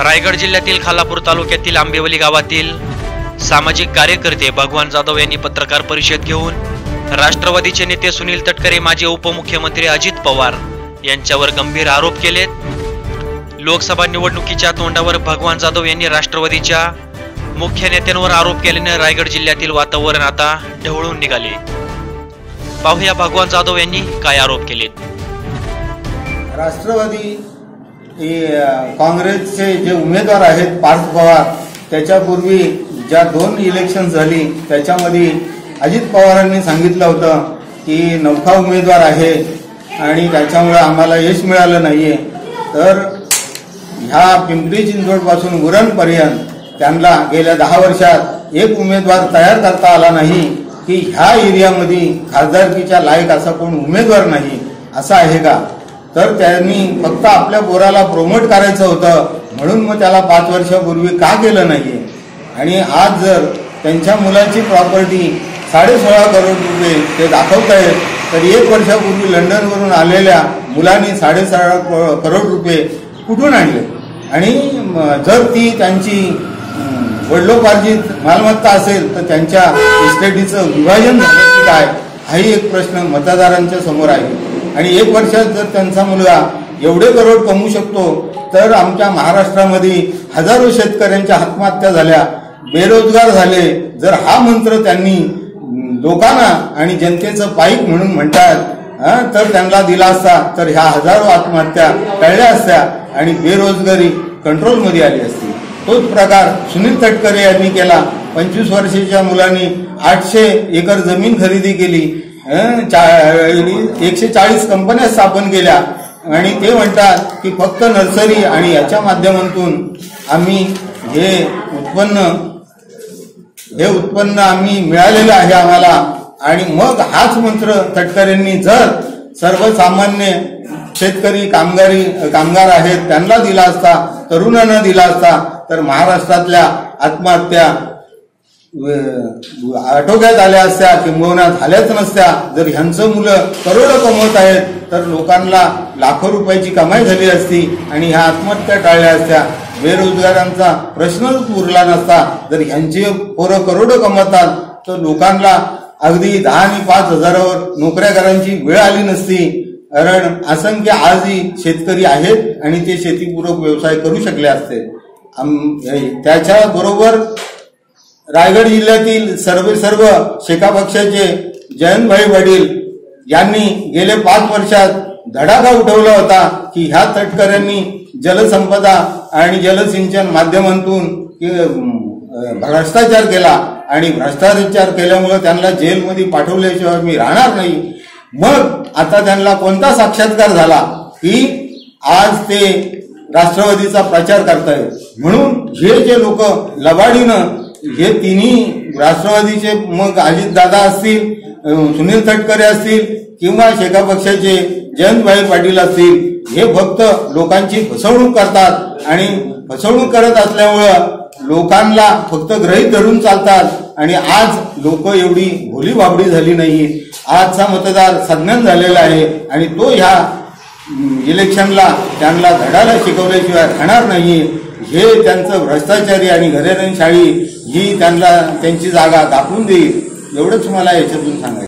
रायगड जिल्ह्यातील खालापूर तालुक्यातील आंबेवली गावातील सामाजिक कार्यकर्ते भगवान जाधव यांनी पत्रकार परिषद घेऊन राष्ट्रवादीचे नेते सुनील तटकरे, माजी उपमुख्यमंत्री अजित पवार यांच्यावर गंभीर आरोप केलेत। लोकसभा निवडणुकीच्या तोंडावर भगवान जाधव यांनी राष्ट्रवादीच्या मुख्य नेत्यांवर आरोप केल्याने रायगड जिल्ह्यातील वातावरण आता ढवळून निघाले। पाहूया भगवान जाधव यांनी काय आरोप केलेत। राष्ट्रवादी काँग्रेसचे जे उमेदवार आहेत पार्थ पवार, त्याच्यापूर्वी ज्या 2 इलेक्शन झाली त्याच्यामध्ये अजित पवारांनी सांगितलं होतं की नौखा उमेदवार आहे आणि त्याच्यामुळे आम्हाला यश मिळालं नाहीये। तर ह्या पिंपरी चिंचवड पासून उरणपर्यंत त्यांना गेल्या 10 वर्षात एक उमेदवार तयार करता आला नाही की ह्या एरियामध्ये खासदारकीच्या लायक असा कोण उमेदवार नाही असं आहे का? तर त्यांनी फक्त आपल्या पोराला प्रमोट करायचं होतं म्हणून मग त्याला 5 वर्षापूर्वी का केलं नाहीये? आणि आज जर त्यांच्या मुलाची प्रॉपर्टी 16.5 करोड रुपये ते दाखवत आहेत, तर 1 वर्षापूर्वी लंडनवरून आलेल्या मुलांनी 16.5 करोड रुपये कुठून आणले? आणि जर ती त्यांची वडिलोपार्जित मालमत्ता असेल तर त्यांच्या इस्टेटीचं विभाजन झालं की काय, हाही एक प्रश्न मतदारांच्या समोर आहे। आणि 1 वर्षात जर त्यांचा मुलगा एवढे करोड कमवू शकतो, तर आमच्या महाराष्ट्रामध्ये हजारो शेतकऱ्यांच्या आत्महत्या झाल्या, बेरोजगार झाले। जर हा मंत्र त्यांनी लोकांना आणि जनतेचं पाईक म्हणून म्हणतात तर त्यांना दिला असता तर ह्या हजारो आत्महत्या टळल्या असत्या आणि बेरोजगारी कंट्रोलमध्ये आली असती। तोच प्रकार सुनील तटकरे यांनी केला। 25 वर्षाच्या मुलांनी 800 एकर जमीन खरेदी केली, 140 कंपन्या स्थापन केल्या आणि ते म्हणतात की फक्त नर्सरी आणि याच्या माध्यमातून आम्ही हे उत्पन्न आम्ही मिळालेलं आहे आम्हाला। आणि मग हाच मंत्र तटकरेंनी जर सर्वसामान्य शेतकरी कामगार आहेत त्यांना दिला असता, तरुणांना दिला असता, तर महाराष्ट्रातल्या आत्महत्या आटोक्यात आल्या असत्या किंबहुना झाल्याच नसत्या। जर ह्यांचं मुलं करोडो कमवत आहेत तर लोकांना लाखो रुपयाची कमाई झाली असती आणि ह्या आत्महत्या टाळल्या असत्या। बेरोजगारांचा प्रश्नच उरला नसता। जर ह्यांचे पोरं करोडो कमवतात तर लोकांना अगदी 10 आणि 5 हजारावर नोकऱ्या करायची वेळ आली नसती। कारण असंख्य आजही शेतकरी आहेत आणि ते शेतीपूरक व्यवसाय करू शकले असते। त्याच्याबरोबर रायगड जिल्ह्यातील सर्व शेका पक्षाचे जयंतभाई वडील यांनी गेले 5 वर्षात धडाका उठवला होता की ह्या तटकऱ्यांनी जलसंपदा आणि जलसिंचन माध्यमातून भ्रष्टाचार केला आणि भ्रष्टाचार केल्यामुळे त्यांना जेलमध्ये पाठवल्याशिवाय मी राहणार नाही। मग आता त्यांना कोणता साक्षात्कार झाला की आज ते राष्ट्रवादीचा प्रचार करतायत? म्हणून हे जे लोक लबाडीनं हे तिन्ही राष्ट्रवादीचे, मग अजितदादा असतील, सुनील तटकरे असतील किंवा शेका पक्षाचे जयंतभाई पाटील असतील, हे फक्त लोकांची फसवणूक करतात आणि फसवणूक करत असल्यामुळं लोकांना फक्त गृहीत धरून चालतात। आणि आज लोक एवढी भोली बाबडी झाली नाही। आजचा मतदार संज्ञान झालेला आहे आणि तो ह्या इलेक्शनला त्यांना धडाला शिकवल्याशिवाय राहणार नाही। हे त्यांचं भ्रष्टाचारी आणि घराणेशाही ही त्यांना त्यांची जागा दाखवून देईल, एवढंच मला याच्यातून सांगायचं।